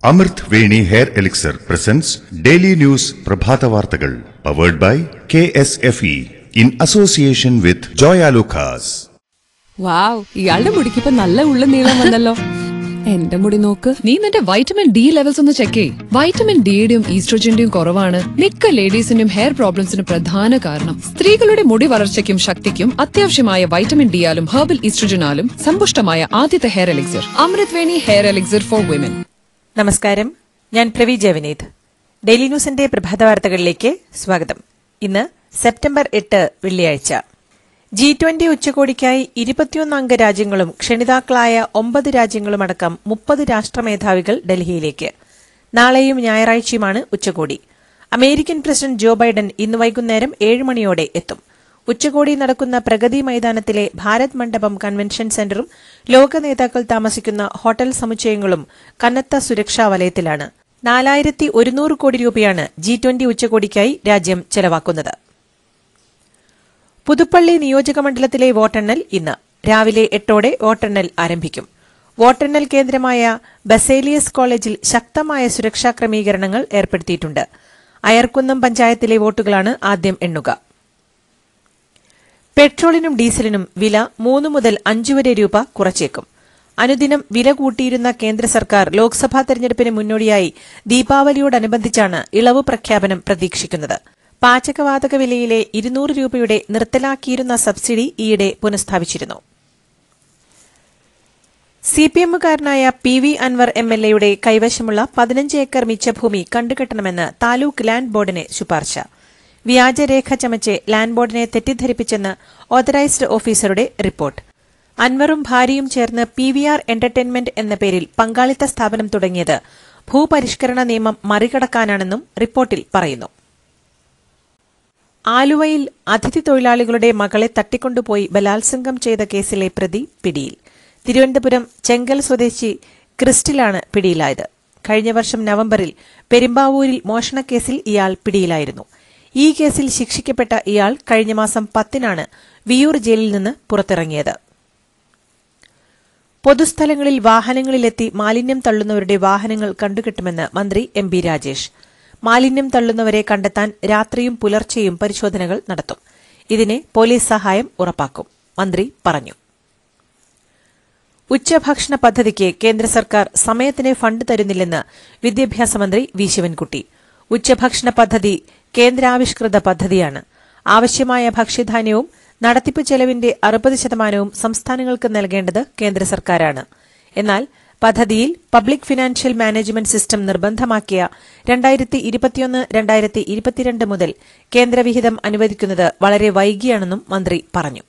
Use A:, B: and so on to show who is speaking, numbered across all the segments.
A: അമൃത് Veni hair elixir presents daily news പ്രഭാത വാർത്തകൾ powered by KSFE in association with Joyalukkas.
B: Wow, ഇയാളുടെ മുടിക്കിപ്പോ നല്ല ഉള്ള നീളം വന്നല്ലോ. എന്റെ മുടി നോക്ക്.
C: നീ നിന്റെ വൈറ്റമിൻ ഡി ലെവൽസ് ഒന്ന് ചെക്ക് ചെയ്യ്. വൈറ്റമിൻ ഡിയുടെയും ഈസ്ട്രോജന്റെയും കുറവാണ് മിക്ക ലേഡീസിന്റെയും ഹെയർ പ്രോബ്ലംസിന് പ്രധാന കാരണം. സ്ത്രീകളുടെ മുടി വളർച്ചയ്ക്കും ശക്തിക്കും അത്യാവശ്യമായ വൈറ്റമിൻ ഡിയാലും ഹെർബൽ ഈസ്ട്രോജനാലും സമ്പുഷ്ടമായ ആദ്യത്തെ hair elixir Amrit Veni hair elixir for women.
D: നമസ്കാരം, ഞാൻ പ്രവീജ വിനീത്. ഡെയിലി ന്യൂസിന്റെ പ്രഭാത വാർത്തകളിലേക്ക് സ്വാഗതം. ഇന്ന് സെപ്റ്റംബർ 8 വെള്ളിയാഴ്ച. G20 ഉച്ചകോടിക്കായി 21 അംഗ രാജ്യങ്ങളും ക്ഷണിതാക്കളായ 9 രാജ്യങ്ങളുമടക്കം 30 രാഷ്ട്രമേധാവികൾ ഡൽഹിയിലേക്ക്. നാളെയും ഞായറാഴ്ചയുമാണ് ഉച്ചകോടി. അമേരിക്കൻ പ്രസിഡന്റ് ജോ ബൈഡൻ ഇന്ന് വൈകുന്നേരം 7 മണിയോടെ എത്തും. ഉച്ചകോടി നടക്കുന്ന പ്രഗതി മൈതാനത്തിലെ ഭാരത് മണ്ഡപം കൺവെൻഷൻ സെന്ററും ലോക നേതാക്കൾ താമസിക്കുന്ന ഹോട്ടൽ സമുച്ചയങ്ങളും കനത്ത സുരക്ഷാ വലയത്തിലാണ്. 4100 കോടി രൂപയാണ് G20 ഉച്ചകോടിക്കായി രാജ്യം ചെലവാക്കുന്നത്. പുതുപ്പള്ളി നിയോജകമണ്ഡലത്തിലെ വോട്ടെണ്ണൽ ഇന്ന് രാവിലെ 8ഓടെ വോട്ടെണ്ണൽ ആരംഭിക്കും. വോട്ടെണ്ണൽ കേന്ദ്രമായ ബസേലിയസ് കോളേജിൽ ശക്തമായ സുരക്ഷാ ക്രമീകരണങ്ങൾ ഏർപ്പെടുത്തിയിട്ടുണ്ട്. അയർക്കുന്നം പഞ്ചായത്തിലെ വോട്ടുകളാണ് ആദ്യം എണ്ണുക. പെട്രോളിനും ഡീസലിനും വില 3 മുതൽ 5 വരെ രൂപ കുറച്ചേക്കും. അനുദിനം വില കൂട്ടിയിരുന്ന കേന്ദ്ര സർക്കാർ ലോക്സഭാ തെരഞ്ഞെടുപ്പിന് മുന്നോടിയായി ദീപാവലിയോടനുബന്ധിച്ചാണ് ഇളവ് പ്രഖ്യാപനം പ്രതീക്ഷിക്കുന്നത്. പാചകവാതക വിലയിലെ 200 രൂപയുടെ നിർത്തലാക്കിയിരുന്ന സബ്സിഡി ഈയിടെ പുനഃസ്ഥാപിച്ചിരുന്നു. CPM-കാരനായ PV അൻവർ MLA-യുടെ കൈവശമുള്ള 15 ഏക്കർ മിച്ചഭൂമി കണ്ടുകെട്ടണമെന്ന് താലൂക്ക് ലാൻഡ് ബോർഡിന് ശുപാർശ. വ്യാജരേഖ ചമച്ച് ലാൻഡ് ബോർഡിനെ തെറ്റിദ്ധരിപ്പിച്ചെന്ന് ഓതറൈസ്ഡ് ഓഫീസറുടെ റിപ്പോർട്ട്. അൻവറും ഭാര്യയും ചേർന്ന് PVR എന്റർടൈൻമെന്റ് എന്ന പേരിൽ പങ്കാളിത്ത സ്ഥാപനം തുടങ്ങിയത് ഭൂപരിഷ്കരണ നിയമം മറികടക്കാനാണെന്നും റിപ്പോർട്ടിൽ പറയുന്നു. ആലുവയിൽ അതിഥി തൊഴിലാളികളുടെ മകളെ തട്ടിക്കൊണ്ടുപോയി ബലാത്സംഗം ചെയ്ത കേസിലെ പ്രതി പിടിയിൽ. തിരുവനന്തപുരം ചെങ്കൽ സ്വദേശി ക്രിസ്റ്റിലാണ് പിടിയിലായത്. കഴിഞ്ഞ വർഷം നവംബറിൽ പെരുമ്പാവൂരിൽ മോഷണക്കേസിൽ ഇയാൾ പിടിയിലായിരുന്നു. ഈ കേസിൽ ശിക്ഷിക്കപ്പെട്ട ഇയാൾ കഴിഞ്ഞ മാസം 10-നാണ് വിയൂർ ജയിലിൽ നിന്ന് പുറത്തിറങ്ങിയത്. പൊതുസ്ഥലങ്ങളിൽ വാഹനങ്ങളിലെത്തി മാലിന്യം തള്ളുന്നവരുടെ വാഹനങ്ങൾ കണ്ടുകെട്ടുമെന്ന് മന്ത്രി MB രാജേഷ്. മാലിന്യം തള്ളുന്നവരെ കണ്ടെത്താൻ രാത്രിയും പുലർച്ചെയും പരിശോധനകൾ നടത്തും. ഇതിന് പോലീസ് സഹായം ഉറപ്പാക്കും, മന്ത്രി പറഞ്ഞു. ഉച്ചഭക്ഷണ പദ്ധതിക്ക് കേന്ദ്ര സർക്കാർ സമയത്തിന് ഫണ്ട് തരുന്നില്ലെന്ന് വിദ്യാഭ്യാസ മന്ത്രി V. ശിവൻകുട്ടി. ഉച്ചഭക്ഷണ പദ്ധതി കേന്ദ്രാവിഷ്കൃത പദ്ധതിയാണ്. ആവശ്യമായ ഭക്ഷ്യധാന്യവും നടത്തിപ്പ് ചെലവിന്റെ 60% സംസ്ഥാനങ്ങൾക്ക് നൽകേണ്ടത് കേന്ദ്ര സർക്കാരാണ്. എന്നാൽ പദ്ധതിയിൽ പബ്ലിക് ഫിനാൻഷ്യൽ മാനേജ്മെന്റ് സിസ്റ്റം നിർബന്ധമാക്കിയ 2021-2022 മുതൽ കേന്ദ്രവിഹിതം അനുവദിക്കുന്നത് വളരെ വൈകിയാണെന്നും മന്ത്രി പറഞ്ഞു.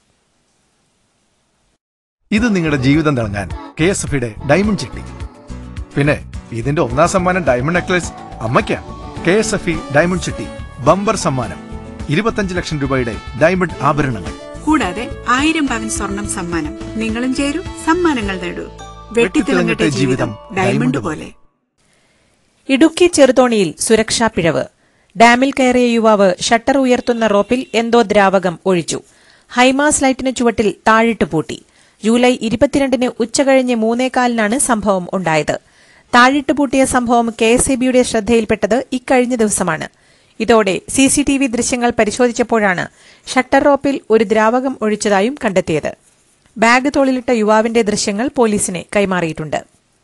E: ഇത് നിങ്ങളുടെ ജീവിതം തിളങ്ങാൻ KSFE-യുടെ ഡയമണ്ട് ചിട്ടി. പിന്നെ ഇതിന്റെ 1ാം സമ്മാനം ഡയമണ്ട് നെക്ലസ് അമ്മയ്ക്കാണ്. KSFE ഡയമണ്ട് ചിട്ടി ബമ്പർ സമ്മാനം 25 ലക്ഷം രൂപയുടെ ഡയമണ്ട് ആഭരണങ്ങൾ,
F: കൂടാതെ 1000 പവൻ സ്വർണം സമ്മാനം. നിങ്ങളും ചേരൂ, സമ്മാനങ്ങൾ നേടൂ. വെട്ടിത്തിളങ്ങട്ടെ ജീവിതം ഡയമണ്ട് പോലെ.
D: ഇടുക്കി ചെറുതോണിയിൽ സുരക്ഷാ പിഴവ്. ഡാമിൽ കയറിയ യുവാവ് ഷട്ടർ ഉയർത്തുന്ന റോപ്പിൽ എന്തോ ദ്രാവകം ഒഴിച്ചു. ഹൈമാസ് ലൈറ്റിന് ചുവട്ടിൽ താഴിട്ട് പൂട്ടി. ജൂലൈ 22-ന് ഉച്ചകഴിഞ്ഞ് 3:15-നാണ് സംഭവം ഉണ്ടായത്. താഴിട്ട് പൂട്ടിയ സംഭവം KSEBയുടെ ശ്രദ്ധയിൽപ്പെട്ടത് ഇക്കഴിഞ്ഞ ദിവസമാണ്. ഇതോടെ CCTV ദൃശ്യങ്ങൾ പരിശോധിച്ചപ്പോഴാണ് ഷട്ടർ റോപ്പിൽ ഒരു ദ്രാവകം ഒഴിച്ചതായും കണ്ടെത്തിയത്. ബാഗ് തോളിലിട്ട യുവാവിന്റെ ദൃശ്യങ്ങൾ പോലീസിന് കൈമാറിയിട്ടുണ്ട്.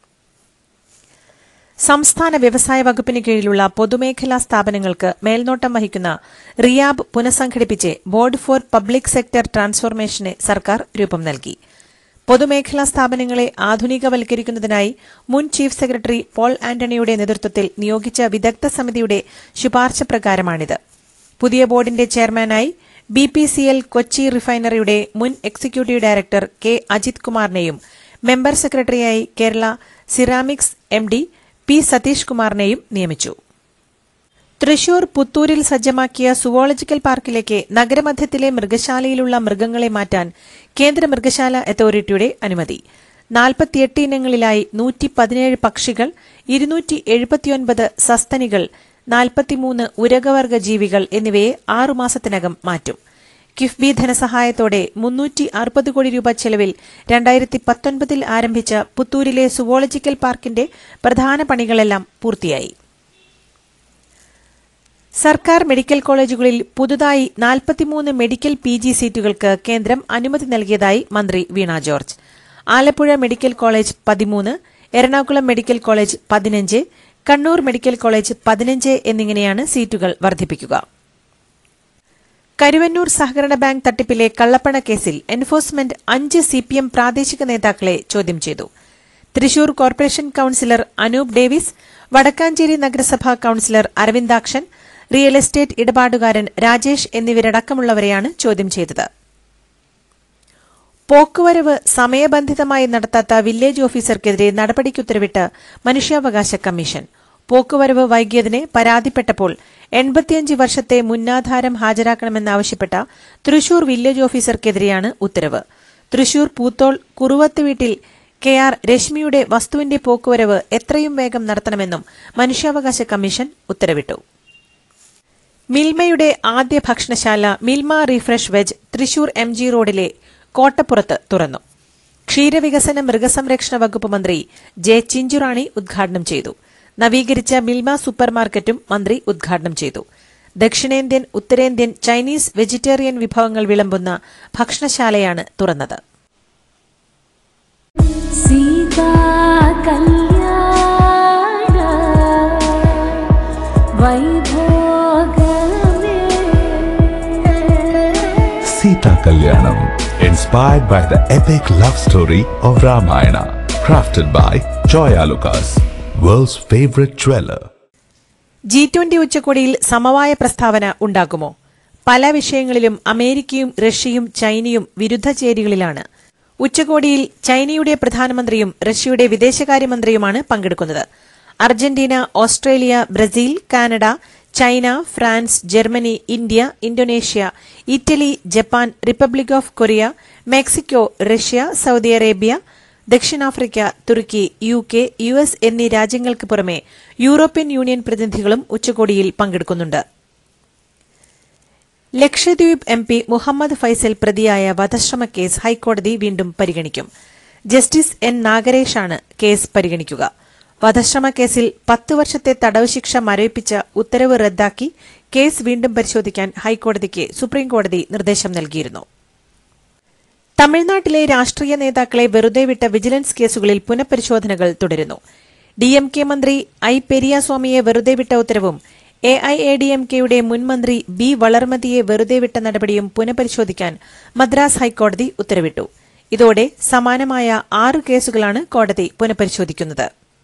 D: സംസ്ഥാന വ്യവസായ വകുപ്പിന് കീഴിലുള്ള പൊതുമേഖലാ സ്ഥാപനങ്ങൾക്ക് മേൽനോട്ടം വഹിക്കുന്ന റിയാബ് പുനഃസംഘടിപ്പിച്ച് ബോർഡ് ഫോർ പബ്ലിക് സെക്ടർ ട്രാൻസ്ഫോർമേഷന് സർക്കാർ രൂപം നൽകി. പൊതുമേഖലാ സ്ഥാപനങ്ങളെ ആധുനികവൽക്കരിക്കുന്നതിനായി മുൻ ചീഫ് സെക്രട്ടറി പോൾ ആന്റണിയുടെ നേതൃത്വത്തിൽ നിയോഗിച്ച വിദഗ്ധ സമിതിയുടെ ശുപാർശ പ്രകാരമാണിത്. പുതിയ ബോർഡിന്റെ ചെയർമാനായി BPCL കൊച്ചി റിഫൈനറിയുടെ മുൻ എക്സിക്യൂട്ടീവ് ഡയറക്ടർ K. അജിത് കുമാറിനെയും മെമ്പർ സെക്രട്ടറിയായി Kerala ceramics MD P. Satheesh കുമാറിനെയും നിയമിച്ചു. തൃശൂർ പുത്തൂരിൽ സജ്ജമാക്കിയ സുവോളജിക്കൽ പാർക്കിലേക്ക് നഗരമധ്യത്തിലെ മൃഗശാലയിലുള്ള മൃഗങ്ങളെ മാറ്റാൻ കേന്ദ്ര മൃഗശാല അതോറിറ്റിയുടെ അനുമതി. 48 ഇനങ്ങളിലായി 117 പക്ഷികൾ, 279 സസ്തനികൾ, 43 ഉരകവർഗ ജീവികൾ എന്നിവയെ 6 മാസത്തിനകം മാറ്റും. കിഫ്ബി ധനസഹായത്തോടെ 360 കോടി രൂപ ചെലവിൽ 2019 ആരംഭിച്ച പുത്തൂരിലെ സുവോളജിക്കൽ പാർക്കിന്റെ പ്രധാന പണികളെല്ലാം പൂർത്തിയായി. സർക്കാർ മെഡിക്കൽ കോളേജുകളിൽ പുതുതായി 43 മെഡിക്കൽ PG സീറ്റുകൾക്ക് കേന്ദ്രം അനുമതി നൽകിയതായി മന്ത്രി Veena George. Alappuzha medical college 13, Ernakulam medical college 15, Kannur medical college 15 എന്നിങ്ങനെയാണ് സീറ്റുകൾ വർദ്ധിപ്പിക്കുക. കരുവന്നൂർ സഹകരണ ബാങ്ക് തട്ടിപ്പിലെ കള്ളപ്പണ കേസിൽ എൻഫോഴ്സ്മെന്റ് 5 CPM പ്രാദേശിക നേതാക്കളെ ചോദ്യം ചെയ്തു. തൃശൂർ കോർപ്പറേഷൻ കൌൺസിലർ അനൂപ് ഡേവിസ്, വടക്കാഞ്ചേരി നഗരസഭാ കൌൺസിലർ അരവിന്ദാക്ഷൻ, റിയൽ എസ്റ്റേറ്റ് ഇടപാടുകാരൻ രാജേഷ് എന്നിവരടക്കമുള്ളവരെയാണ് ചോദ്യം ചെയ്തത്. പോക്കുവരവ് സമയബന്ധിതമായി നടത്താത്ത വില്ലേജ് ഓഫീസർക്കെതിരെ നടപടിക്കുത്തരവിട്ട് മനുഷ്യാവകാശ കമ്മീഷൻ. പോക്കുവരവ് വൈകിയതിന് പരാതിപ്പെട്ടപ്പോൾ 85 വർഷത്തെ മുന്നാധാരം ഹാജരാക്കണമെന്നാവശ്യപ്പെട്ട തൃശൂർ വില്ലേജ് ഓഫീസർക്കെതിരെയാണ് ഉത്തരവ്. തൃശൂർ പൂത്തോൾ കുറുവത്ത് വീട്ടിൽ KR രശ്മിയുടെ വസ്തുവിന്റെ പോക്കുവരവ് എത്രയും വേഗം നടത്തണമെന്നും മനുഷ്യാവകാശ കമ്മീഷൻ ഉത്തരവിട്ടു. മിൽമയുടെ ആദ്യ ഭക്ഷണശാല Milma refresh veg Thrissur MG റോഡിലെ കോട്ടപ്പുറത്ത് തുറന്നു. ക്ഷീരവികസന മൃഗസംരക്ഷണ വകുപ്പ് മന്ത്രി ജെ ചിഞ്ചുറാണി ഉദ്ഘാടനം ചെയ്തു. നവീകരിച്ച മിൽമ സൂപ്പർമാർക്കറ്റും മന്ത്രി ഉദ്ഘാടനം ചെയ്തു. ദക്ഷിണേന്ത്യൻ, ഉത്തരേന്ത്യൻ, ചൈനീസ്, വെജിറ്റേറിയൻ വിഭവങ്ങൾ വിളമ്പുന്ന ഭക്ഷണശാലയാണ് തുറന്നത്.
G: Sita Kalyanam, inspired by the epic love story of Ramayana, crafted by Joya Lucas, world's favorite jeweler.
D: G20 ഉച്ചകോടിയിൽ സമവായ പ്രസ്താവന ഉണ്ടാകുമോ? പല വിഷയങ്ങളിലും അമേരിക്കയും റഷ്യയും ചൈനയും വിരുദ്ധ ചേരികളിലാണ്. ഉച്ചകോടിയിൽ ചൈനയുടെ പ്രധാനമന്ത്രിയും റഷ്യയുടെ വിദേശകാര്യമന്ത്രിയുമാണ് പങ്കെടുക്കുന്നത്. Argentina, Australia, Brazil, Canada, China, France, Germany, India, Indonesia, Italy, Japan, Republic of Korea, Mexico, Russia, Saudi Arabia, ദക്ഷിണാഫ്രിക്ക, തുർക്കി, UK, US എന്നീ രാജ്യങ്ങൾക്ക് പുറമെ യൂറോപ്യൻ യൂണിയൻ പ്രതിനിധികളും ഉച്ചകോടിയിൽ പങ്കെടുക്കുന്നുണ്ട്. ലക്ഷദ്വീപ് MP മുഹമ്മദ് ഫൈസൽ പ്രതിയായ വധശ്രമ കേസ് ഹൈക്കോടതി വീണ്ടും പരിഗണിക്കും. ജസ്റ്റിസ് N നാഗരേഷാണ് കേസ് പരിഗണിക്കുക. വധശ്രമ കേസിൽ 10 വർഷത്തെ തടവ് ശിക്ഷ മരവിപ്പിച്ച ഉത്തരവ് റദ്ദാക്കി കേസ് വീണ്ടും പരിശോധിക്കാൻ ഹൈക്കോടതിക്ക് സുപ്രീംകോടതി നിർദ്ദേശം നൽകിയിരുന്നു. തമിഴ്നാട്ടിലെ രാഷ്ട്രീയ നേതാക്കളെ വെറുതെ വിട്ട വിജിലൻസ് കേസുകളിൽ പുനഃപരിശോധനകൾ തുടരുന്നു. DMK മന്ത്രി I. പെരിയാസ്വാമിയെ വെറുതെ വിട്ട ഉത്തരവും AIADMKയുടെ മുൻ മന്ത്രി B. വളർമതിയെ വെറുതെ വിട്ട നടപടിയും പുനഃപരിശോധിക്കാൻ മദ്രാസ് ഹൈക്കോടതി ഉത്തരവിട്ടു. ഇതോടെ സമാനമായ 6 കേസുകളാണ് കോടതി പുനഃപരിശോധിക്കുന്നത്.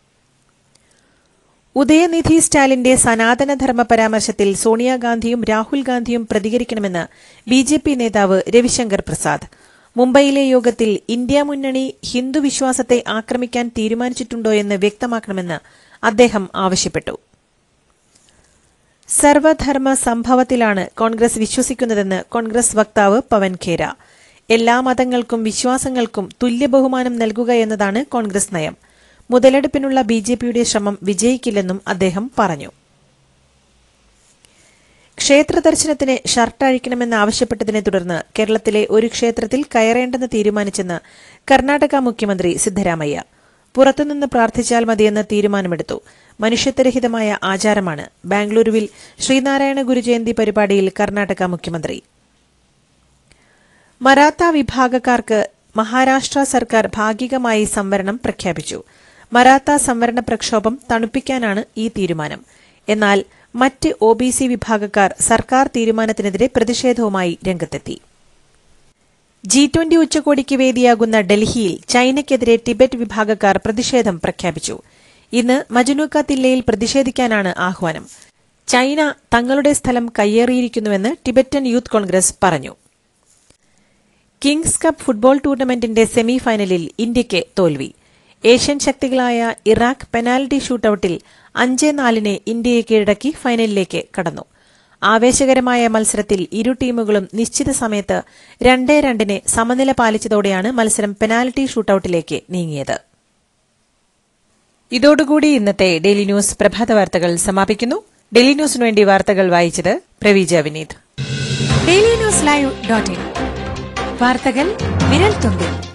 D: ഉദയനിധി സ്റ്റാലിന്റെ സനാതനധർമ്മ പരാമർശത്തിൽ സോണിയാഗാന്ധിയും രാഹുൽ ഗാന്ധിയും പ്രതികരിക്കണമെന്ന് BJP നേതാവ് രവിശങ്കർ പ്രസാദ്. മുംബൈയിലെ യോഗത്തിൽ ഇന്ത്യ മുന്നണി ഹിന്ദു വിശ്വാസത്തെ ആക്രമിക്കാൻ തീരുമാനിച്ചിട്ടുണ്ടോയെന്ന് വ്യക്തമാക്കണമെന്ന് അദ്ദേഹം ആവശ്യപ്പെട്ടു. സർവധർമ്മ സംഭവത്തിലാണ് കോൺഗ്രസ് വിശ്വസിക്കുന്നതെന്ന് കോൺഗ്രസ് വക്താവ് പവൻ ഖേര. എല്ലാ മതങ്ങൾക്കും വിശ്വാസങ്ങൾക്കും തുല്യ ബഹുമാനം നൽകുക എന്നതാണ് കോൺഗ്രസ് നയം. മുതലെടുപ്പിനുള്ള BJPയുടെ ശ്രമം വിജയിക്കില്ലെന്നും അദ്ദേഹം പറഞ്ഞു. ക്ഷേത്ര ദർശനത്തിന് ഷർട്ട് അഴിക്കണമെന്നാവശ്യപ്പെട്ടതിനെ തുടർന്ന് കേരളത്തിലെ ഒരു ക്ഷേത്രത്തിൽ കയറേണ്ടെന്ന് തീരുമാനിച്ചെന്ന് കർണാടക മുഖ്യമന്ത്രി സിദ്ധരാമയ്യ. പുറത്തുനിന്ന് പ്രാർത്ഥിച്ചാൽ മതിയെന്ന് തീരുമാനമെടുത്തു. മനുഷ്യത്വരഹിതമായ ആചാരമാണ്. ബാംഗ്ലൂരുവിൽ ശ്രീനാരായണ ഗുരുജയന്തി പരിപാടിയിൽ കർണാടക മുഖ്യമന്ത്രി. മറാത്ത വിഭാഗക്കാർക്ക് മഹാരാഷ്ട്ര സർക്കാർ ഭാഗികമായി സംവരണം പ്രഖ്യാപിച്ചു. മറാത്ത സംവരണ പ്രക്ഷോഭം തണുപ്പിക്കാനാണ് ഈ തീരുമാനം. എന്നാൽ മറ്റ് OBC വിഭാഗക്കാർ സർക്കാർ തീരുമാനത്തിനെതിരെ പ്രതിഷേധവുമായി രംഗത്തെത്തി. G20 ഉച്ചകോടിക്ക് വേദിയാകുന്ന ഡൽഹിയിൽ ചൈനയ്ക്കെതിരെ ടിബറ്റ് വിഭാഗക്കാർ പ്രതിഷേധം പ്രഖ്യാപിച്ചു. ഇന്ന് മജുനൂക്ക തില്ലയിൽ പ്രതിഷേധിക്കാനാണ് ആഹ്വാനം. ചൈന തങ്ങളുടെ സ്ഥലം കയ്യേറിയിരിക്കുന്നുവെന്ന് ടിബറ്റൻ യൂത്ത് കോൺഗ്രസ് പറഞ്ഞു. കിങ്സ് കപ്പ് ഫുട്ബോൾ ടൂർണമെന്റിന്റെ സെമി ഫൈനലിൽ ഇന്ത്യയ്ക്ക് തോൽവി. ഏഷ്യൻ ശക്തികളായ ഇറാഖ് പെനാൽറ്റി ഷൂട്ടൌട്ടിൽ 5-4 ഇന്ത്യയെ കീഴടക്കി ഫൈനലിലേക്ക് കടന്നു. ആവേശകരമായ മത്സരത്തിൽ ഇരു ടീമുകളും നിശ്ചിത സമയത്ത് 2-2 സമനില പാലിച്ചതോടെയാണ് മത്സരം പെനാൽറ്റി ഷൂട്ടൌട്ടിലേക്ക് നീങ്ങിയത്. ഇതോടുകൂടി ഇന്നത്തെ ഡെയിലി ന്യൂസ് പ്രഭാത വാർത്തകൾ സമാപിക്കുന്നു. ഡെയിലി ന്യൂസിനുവേണ്ടി വാർത്തകൾ വായിച്ചത് പ്രവീജ വിനീത്. dailynewslive.in വാർത്തകൾ വിരൽ തുമ്പിൽ.